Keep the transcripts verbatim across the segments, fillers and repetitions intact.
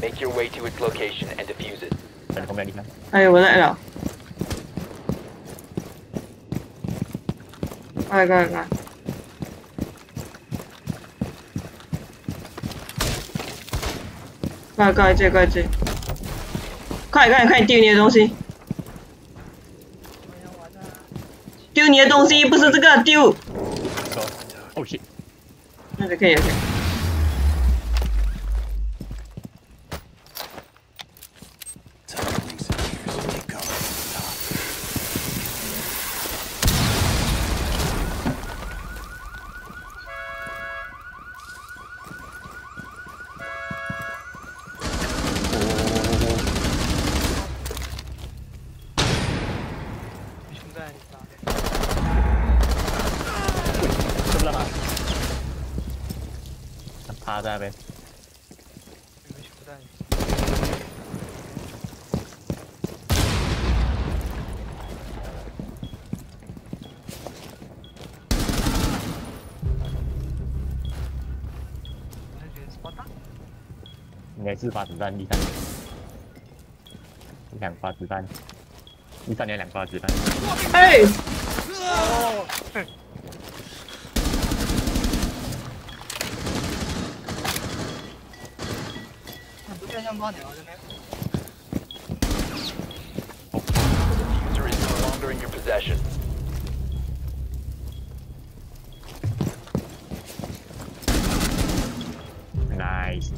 Make your way to its location and defuse it. 在你后面，你看。 哎，我在了。快快快！快快追快追！快快快丢你的东西！丢你的东西不是这个丢。 哦 shit！ 那就可以了。可以趴在那边。应该是发子弹，第三年，两发子弹，第三年两发子弹。 哎！ 哦，不变相抓鸟真的。 User is no longer in your possession. Nice.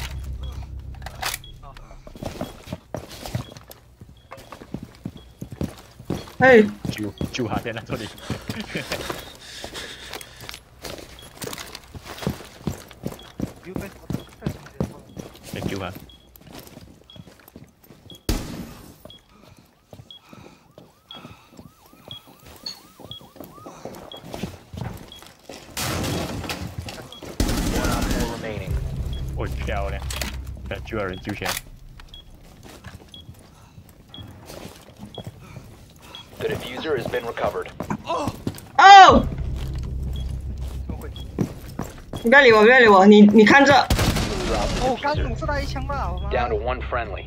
哎！ 救救他在那这里。在救他。哦，漂亮！在救人救钱。 The diffuser has been recovered. 哦！你不要理我，不要理我，你你看着。 哦，刚弩射他一枪吧，我妈。 Down to one friendly.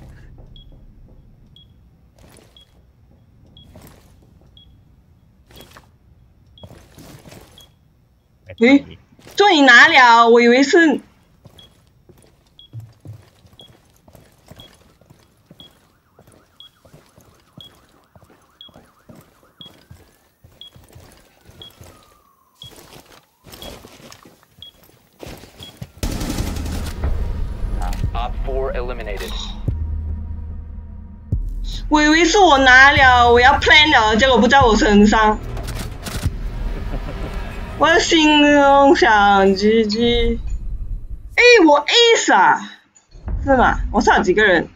诶，终于拿了，我以为是。 Op four eliminated. 我以为是我拿了，我要 plan 了，结果不在我身上。我心中想 G G。哎，我 ace 啊，是吗？我上几个人？